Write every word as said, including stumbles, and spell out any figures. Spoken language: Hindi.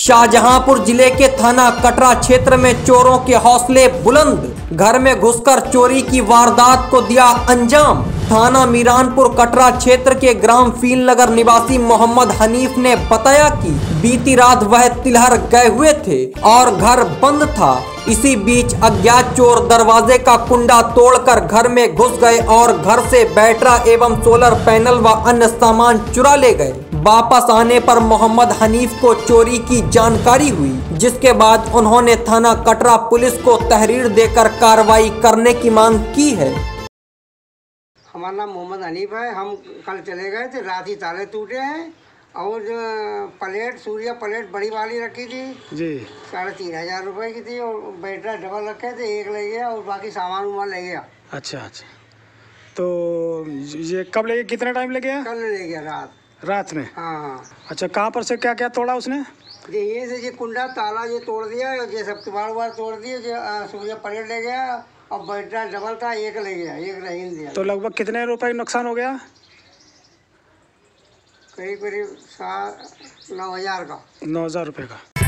शाहजहांपुर जिले के थाना कटरा क्षेत्र में चोरों के हौसले बुलंद, घर में घुसकर चोरी की वारदात को दिया अंजाम। थाना मीरानपुर कटरा क्षेत्र के ग्राम फील नगर निवासी मोहम्मद हनीफ ने बताया कि बीती रात वह तिलहर गए हुए थे और घर बंद था। इसी बीच अज्ञात चोर दरवाजे का कुंडा तोड़कर घर में घुस गए और घर से बैटरी एवं सोलर पैनल व अन्य सामान चुरा ले गए। वापस आने पर मोहम्मद हनीफ को चोरी की जानकारी हुई, जिसके बाद उन्होंने थाना कटरा पुलिस को तहरीर देकर कार्रवाई करने की मांग की है। हमारा नाम मोहम्मद हनीफ है। हम कल चले गए थे, रात ही ताले टूटे हैं और प्लेट सूर्या प्लेट बड़ी वाली रखी थी जी, साढ़े तीन हजार रुपये की थी और बैटरी डबल रखे थे, एक ले गया और बाकी सामान वामान ले गया। अच्छा अच्छा, तो ये कब ले गया, कितना टाइम ले गया? कल ले गया, रात रात में। हाँ हाँ। अच्छा, कहाँ पर से क्या क्या तोड़ा उसने? ये से ये कुंडा ताला ये तोड़ दिया, ये सब किबाड़ वाड़ तोड़ दिए, जो सूर्या प्लेट ले गया और बैटरी डबल था, एक ले गया, एक नहीं दिया। तो लगभग कितने रुपए नुकसान हो गया? करीब करीब सात नौ हजार का। नौ हजार रुपये का।